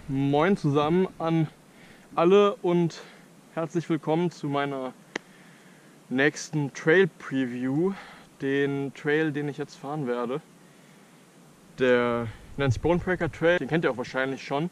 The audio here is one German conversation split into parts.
Moin zusammen an alle und herzlich willkommen zu meiner nächsten Trail Preview. Den Trail, den ich jetzt fahren werde, der nennt sich Bonebreaker Trail, den kennt ihr auch wahrscheinlich schon.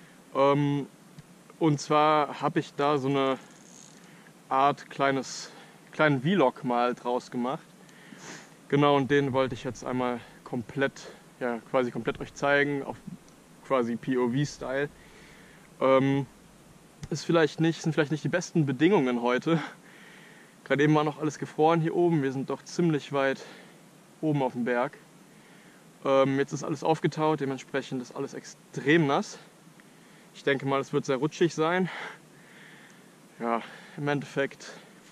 Und zwar habe ich da so eine Art kleinen Vlog mal draus gemacht. Genau, und den wollte ich jetzt einmal quasi komplett euch zeigen, auf quasi POV-Style. Sind vielleicht nicht die besten Bedingungen heute. Gerade eben war noch alles gefroren hier oben. Wir sind doch ziemlich weit oben auf dem Berg. Jetzt ist alles aufgetaut, dementsprechend ist alles extrem nass. Ich denke mal, es wird sehr rutschig sein. Ja, im Endeffekt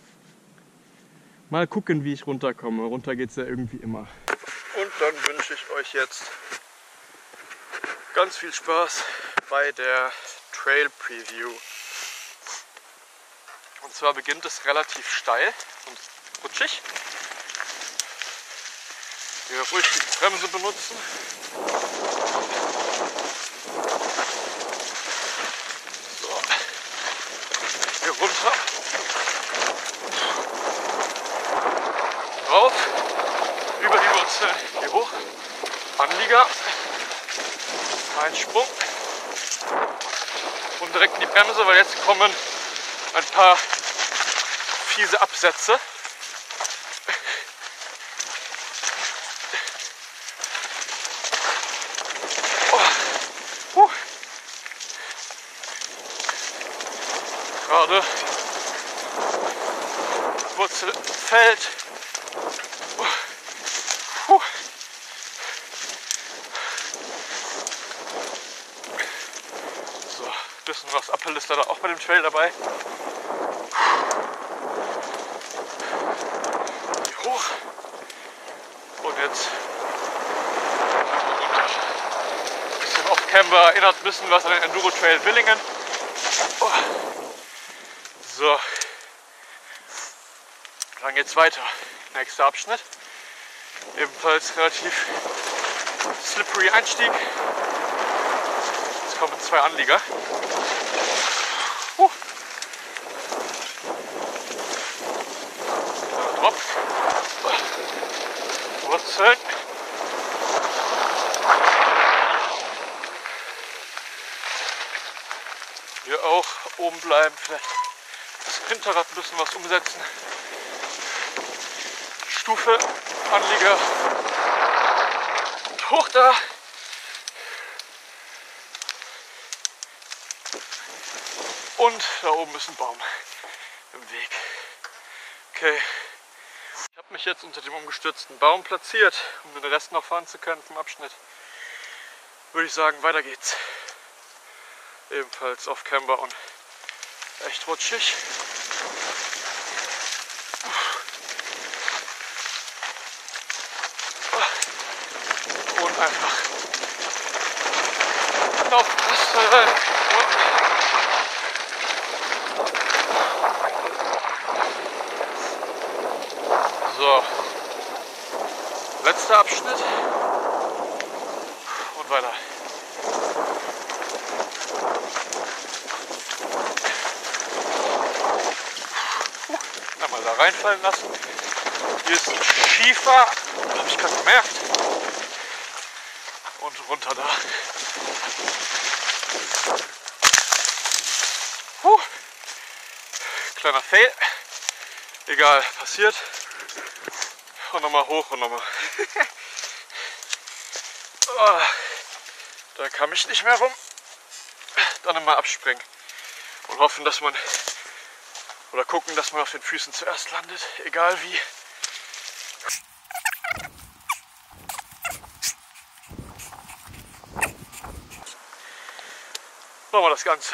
mal gucken, wie ich runterkomme. Runter geht es ja irgendwie immer. Und dann wünsche ich euch jetzt ganz viel Spaß bei der Trail Preview. Und zwar beginnt es relativ steil und rutschig. Hier ruhig die Bremse benutzen. So. Hier runter. Rauf. Über die Wurzeln. Hier hoch. Anlieger. Ein Sprung. Und direkt in die Bremse, weil jetzt kommen ein paar fiese Absätze. Gerade Wurzel fällt. So, ein bisschen was Uphill ist leider auch bei dem Trail dabei. Hier hoch. Und jetzt runter. Ein bisschen Off-Camber, erinnert ein bisschen was an den Enduro Trail Willingen. So, dann geht's weiter. Nächster Abschnitt. Ebenfalls relativ slippery Einstieg. Jetzt kommen zwei Anlieger. Drop. Wurzeln. Hier auch oben bleiben, vielleicht das Hinterrad ein bisschen was umsetzen. Stufe, Anlieger, und hoch da. Und da oben ist ein Baum im Weg. Okay, ich habe mich jetzt unter dem umgestürzten Baum platziert, um den Rest noch fahren zu können vom Abschnitt. Würde ich sagen, weiter geht's. Ebenfalls auf Camber und echt rutschig. Und einfach aufpassen. So, letzter Abschnitt und weiter. Einmal da reinfallen lassen. Hier ist ein Schiefer, habe ich gerade gemerkt. Und runter da. Kleiner Fail. Egal, passiert. Und nochmal hoch und nochmal. Oh, da kam ich nicht mehr rum. Dann immer abspringen. Und hoffen, dass man oder gucken, dass man auf den Füßen zuerst landet, egal wie. Nochmal das Ganze.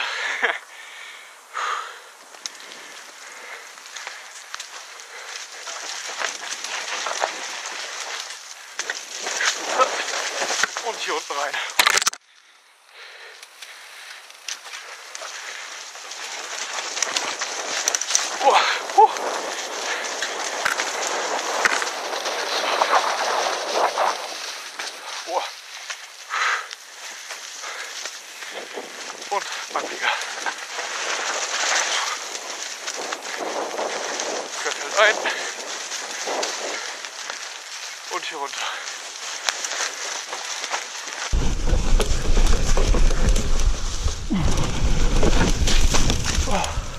Und hier unten rein. und Bankliga. Querfeld ein und hier runter.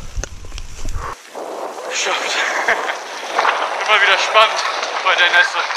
Geschafft. Immer wieder spannend bei der Nässe.